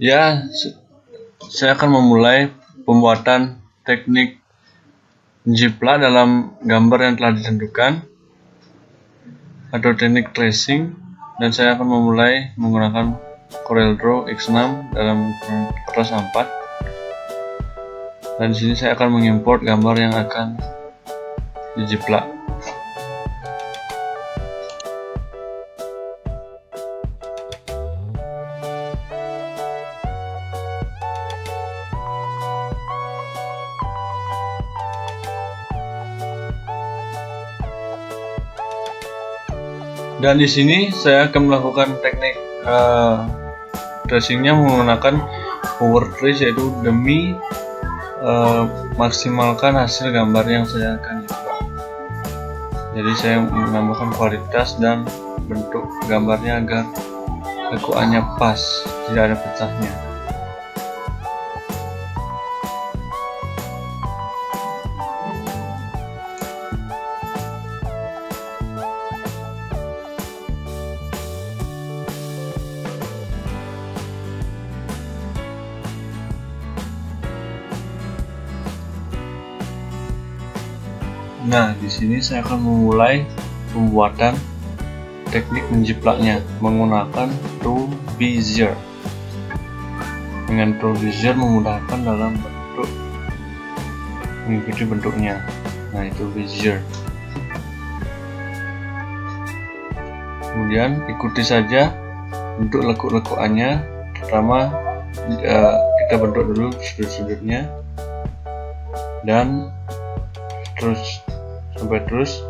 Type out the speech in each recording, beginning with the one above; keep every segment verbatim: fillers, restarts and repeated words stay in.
Ya, saya akan memulai pembuatan teknik menjiplak dalam gambar yang telah ditentukan atau teknik tracing, dan saya akan memulai menggunakan CorelDRAW X enam dalam kertas A empat. Dan di sini saya akan mengimport gambar yang akan dijiplak. Dan di sini saya akan melakukan teknik uh, tracingnya menggunakan power trace, yaitu demi uh, maksimalkan hasil gambar yang saya akan jiplak. Jadi saya menambahkan kualitas dan bentuk gambarnya agar lekuannya pas, tidak ada pecahnya. Nah, di sini saya akan memulai pembuatan teknik menjiplaknya menggunakan tool Bezier. Dengan tool Bezier memudahkan dalam bentuk mengikuti bentuknya. Nah, itu Bezier. Kemudian ikuti saja bentuk lekuk-lekukannya. Pertama uh, kita bentuk dulu sudut-sudutnya dan terus sampai terus,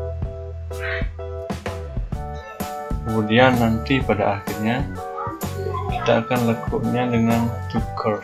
kemudian nanti pada akhirnya kita akan lekuknya dengan two curve.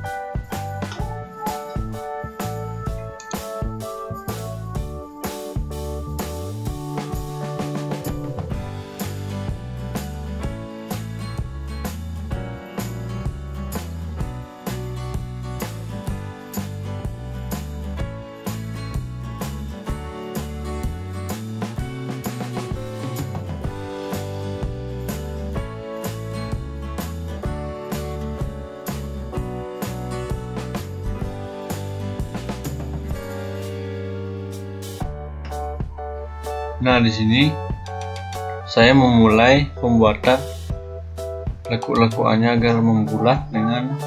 Nah, di sini saya memulai pembuatan lekuk-lekukannya agar membulat dengan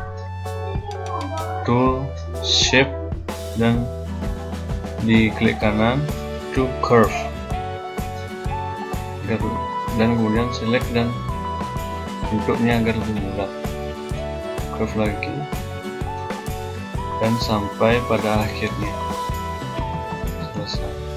tool shape dan di klik kanan to curve, dan kemudian select dan bentuknya agar lebih bulat, curve lagi dan sampai pada akhirnya selesai.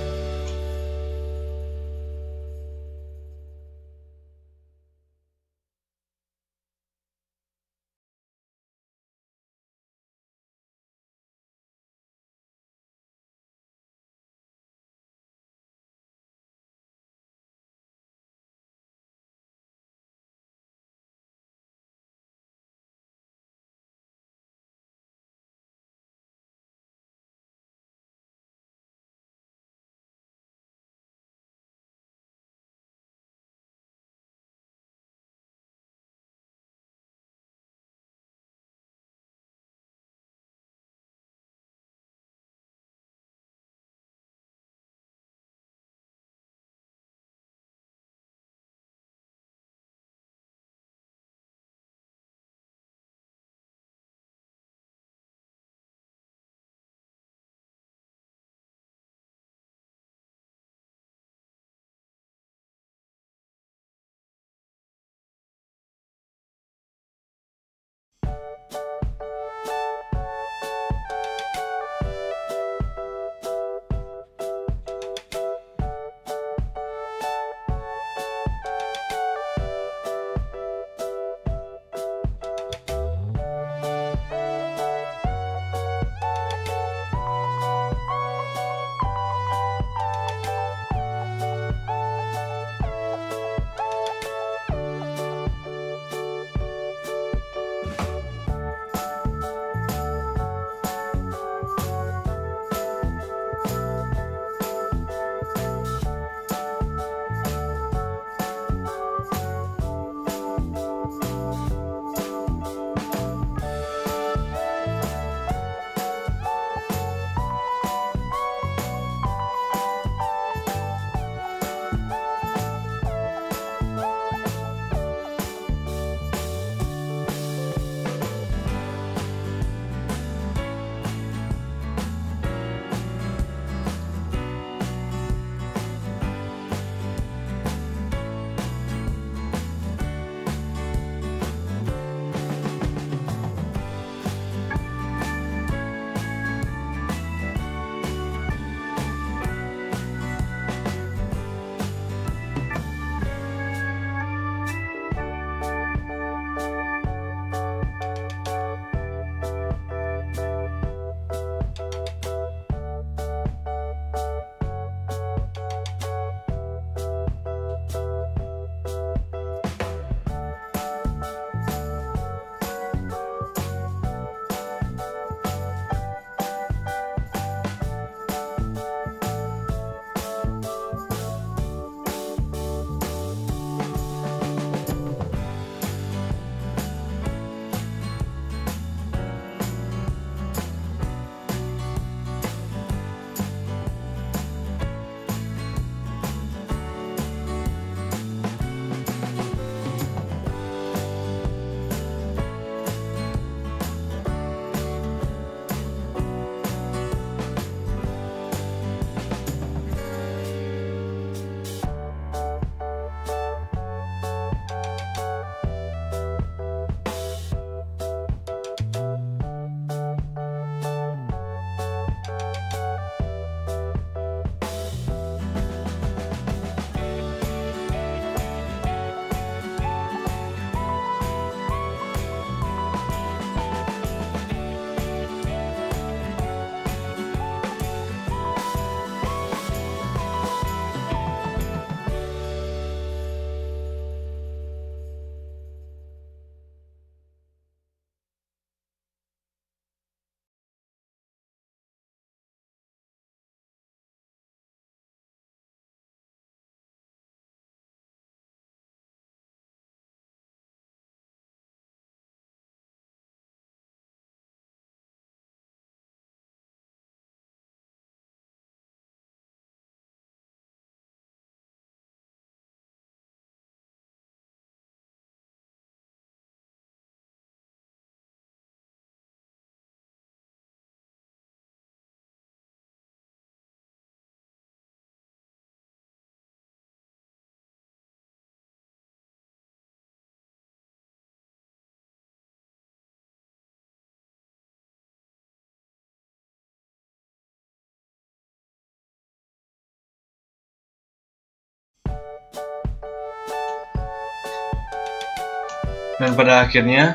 Dan pada akhirnya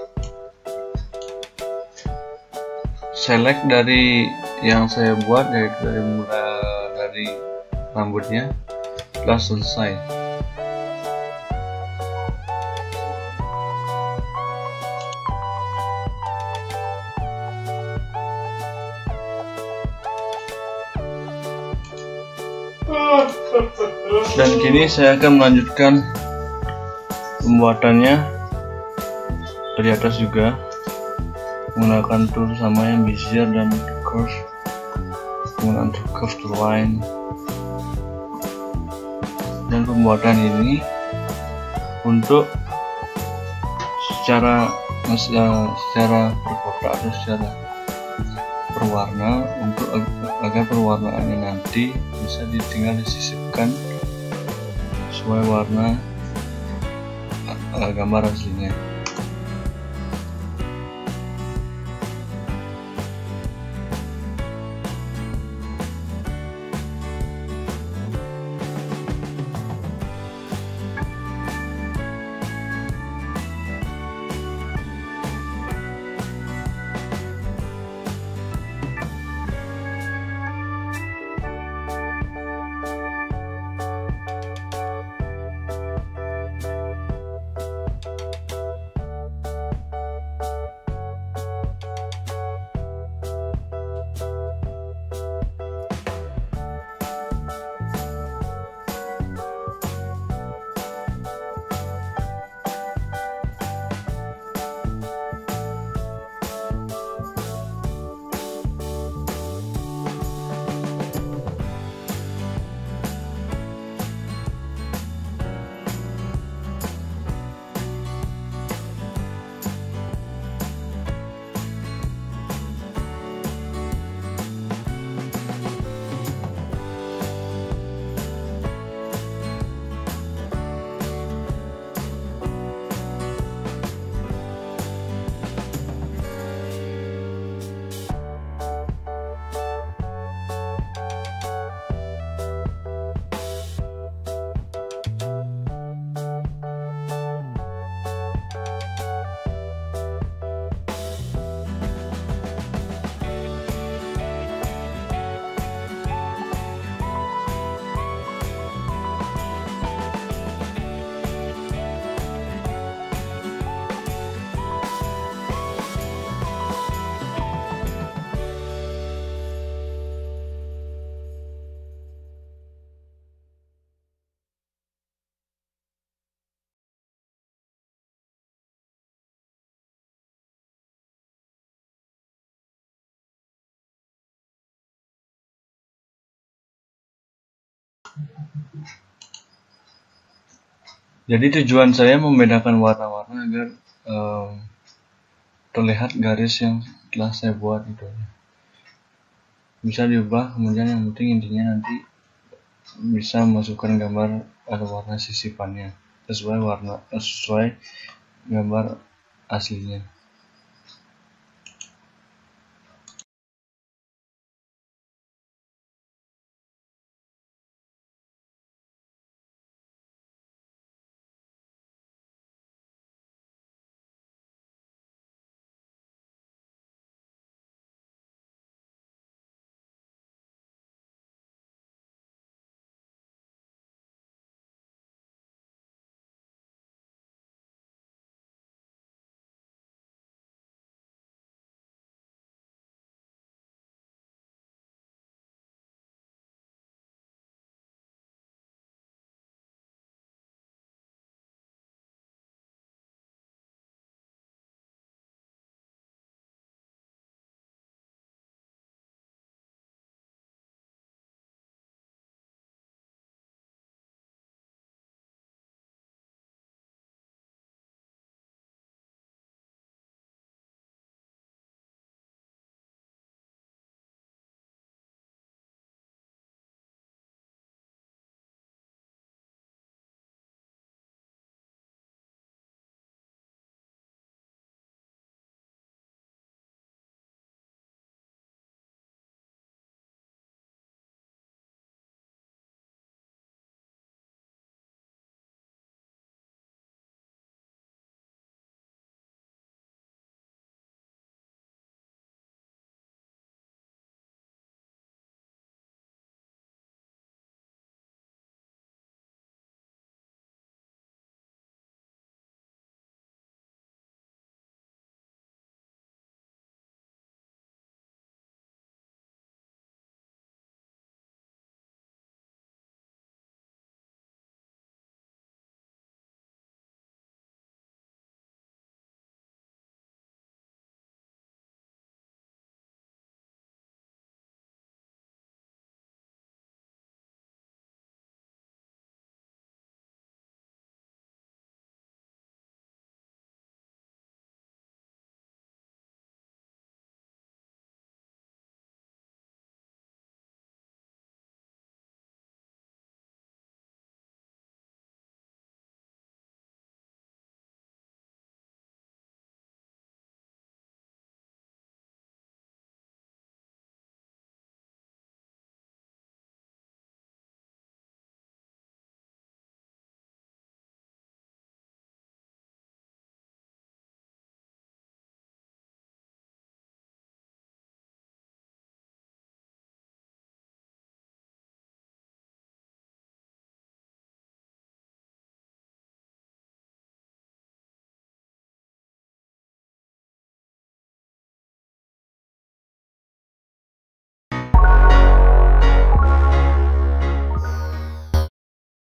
select dari yang saya buat, yaitu dari mulai dari rambutnya, telah selesai. Dan kini saya akan melanjutkan pembuatannya dari atas juga menggunakan tool sama yang bezier dan curve, menggunakan curve to line. Dan pembuatan ini untuk secara secara perkotak atau secara perwarna, untuk agar perwarnaannya nanti bisa tinggal disisipkan sesuai warna uh, gambar aslinya. Jadi tujuan saya membedakan warna-warna agar um, terlihat garis yang telah saya buat itu. Bisa diubah, kemudian yang penting intinya nanti bisa masukkan gambar atau warna sisipannya sesuai warna sesuai gambar aslinya.